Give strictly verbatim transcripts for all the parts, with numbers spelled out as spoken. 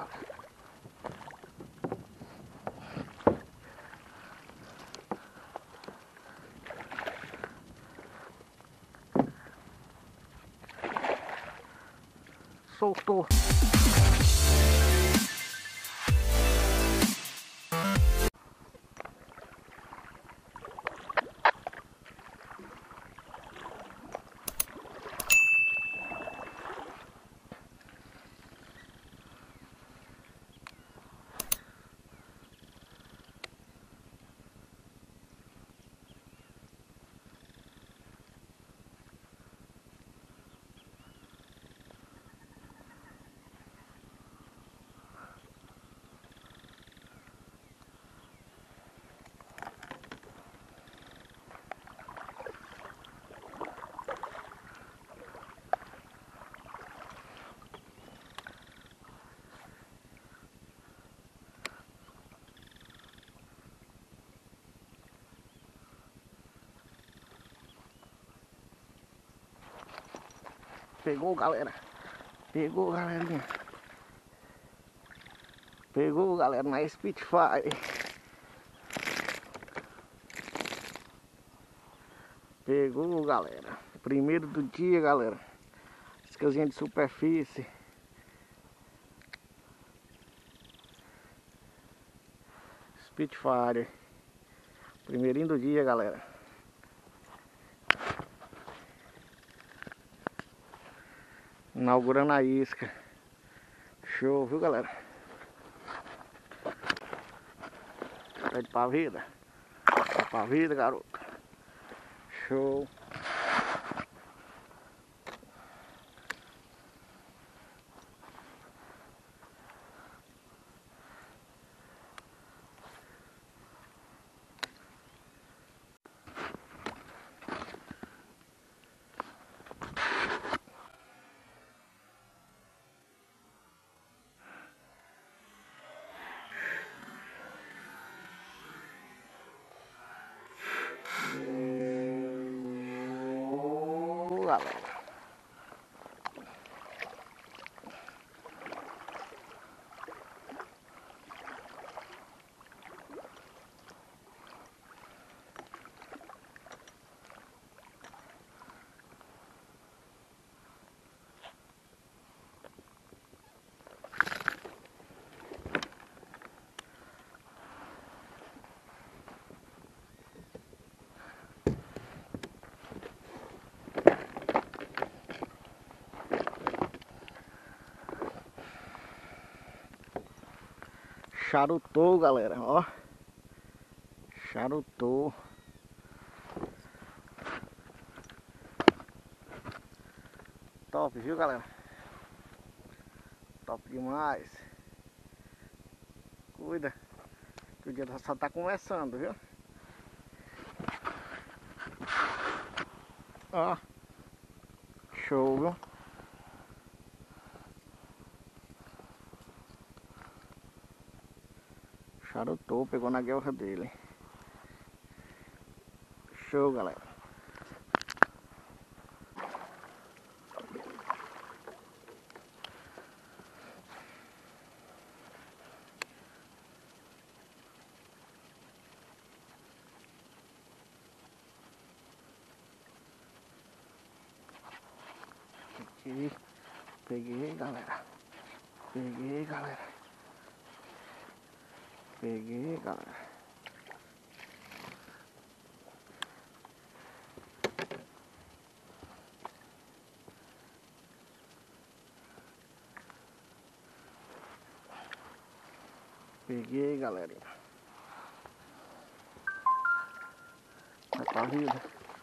galera. Soltou. Pegou, galera. Pegou, galerinha. Pegou, galera, na Spitfire. Pegou, galera. Primeiro do dia, galera. Iscazinha de superfície. Spitfire. Primeirinho do dia, galera. Inaugurando a isca. Show, viu, galera? Pede pra vida. Pede pra vida, garoto. Show. Galera. Charutou, galera, ó. Charutou. Top, viu, galera? Top demais. Cuida, que o dia só tá começando, viu? Ó. Show, viu? Charutou, pegou na guerra dele. Show, galera. Aqui. Peguei, galera. Peguei, galera. Peguei, galera. Peguei, galerinha. Vai pra vida.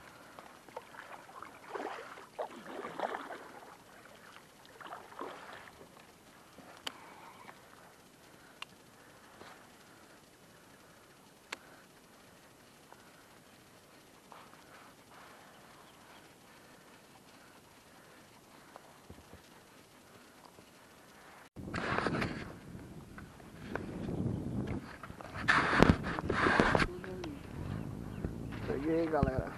Peguei, galera.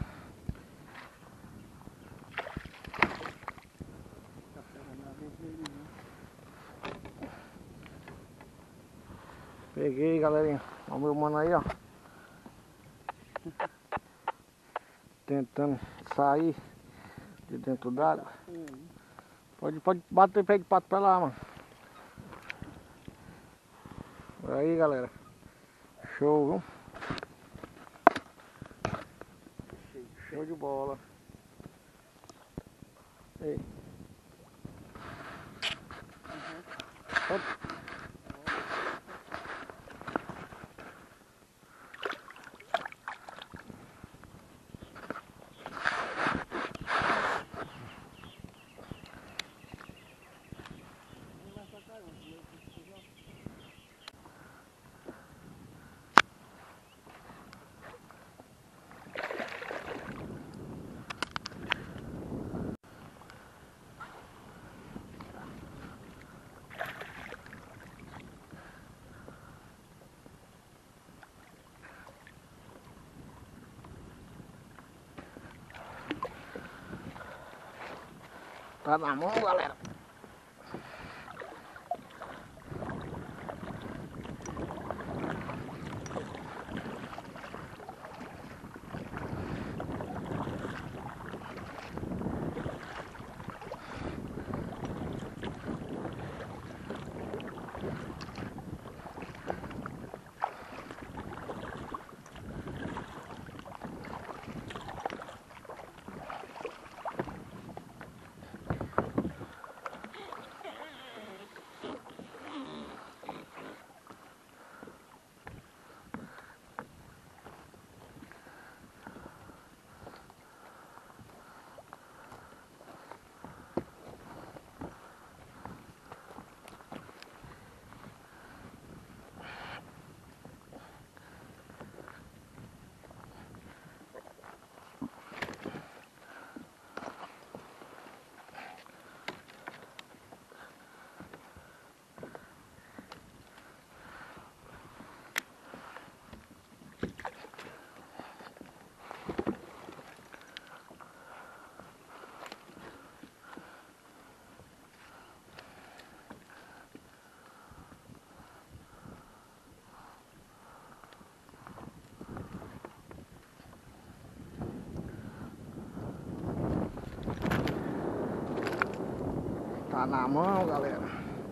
Peguei, galerinha. Olha o meu mano aí, ó. Tentando sair de dentro d'água. Pode, pode bater pé de pato pra lá, mano. Aí, galera. Show, viu? Show de bola. Ei. Uhum. Tá na mão, galera. Tá na mão, galera.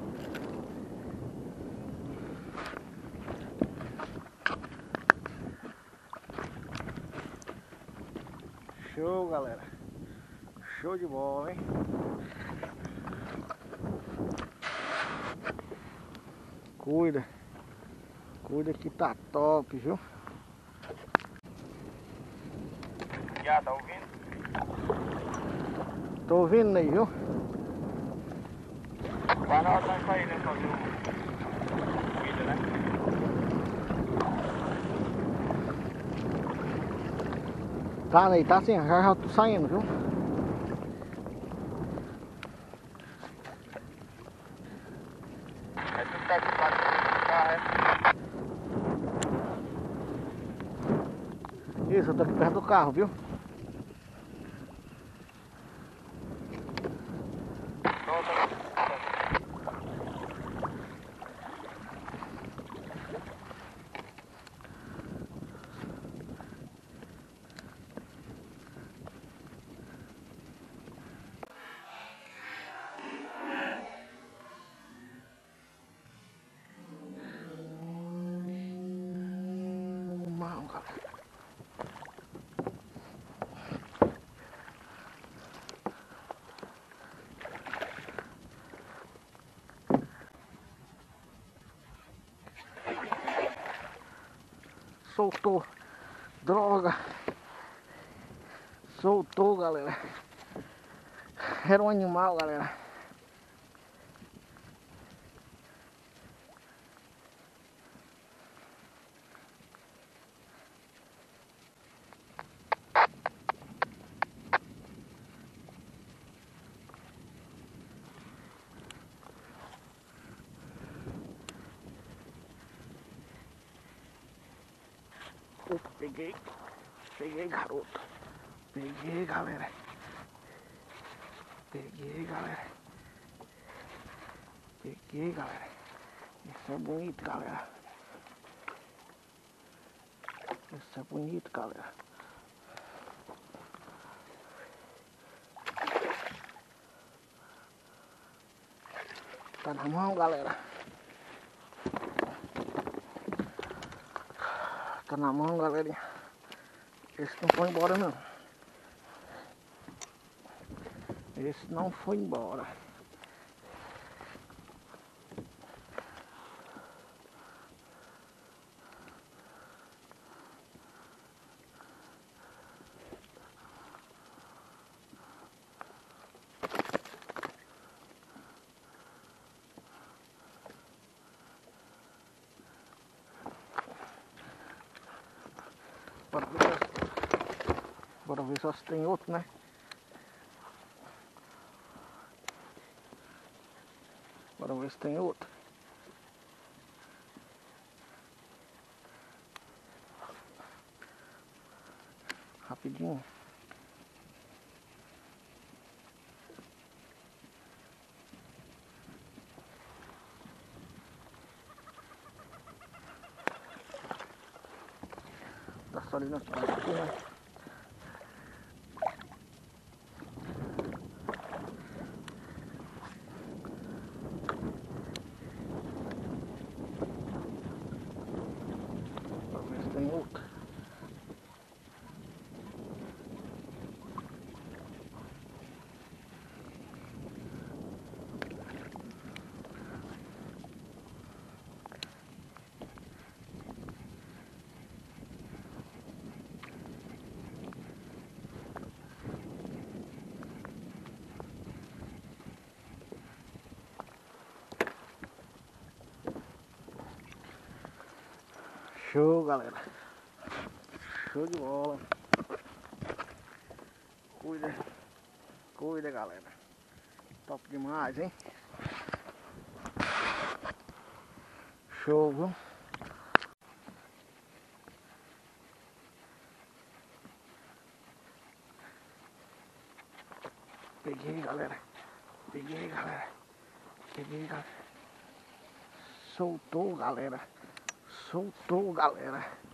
Show, galera. Show de bola, hein? Cuida. Cuida que tá top, viu? Já, tá ouvindo? Tô ouvindo aí, viu? Vai na hora pra ir, né? Fazer o vídeo, né? Tá, Ney, tá assim, já já tô saindo, viu? Aí tu tá com o carro, é? Isso, eu tô aqui perto do carro, viu? Mal, galera. Soltou. Droga. Soltou, galera. Era um animal, galera. Opa, peguei. Peguei, garoto. Peguei, galera. Peguei, galera. Peguei, galera. Isso é bonito, galera. Esse é bonito, galera. Tá na mão, galera. Tá na mão, galerinha. Esse não foi embora, não. Esse não foi embora. Bora ver, só... Bora ver só se tem outro, né? Bora ver se tem outro. Rapidinho. Tá só ali na frente aqui, né? Pra ver se tem outro. Show, galera. Show de bola. Cuida. Cuida, galera. Top demais, hein? Show, viu? Peguei, galera. Peguei, galera. Peguei, galera. Soltou, galera. Soltou, galera.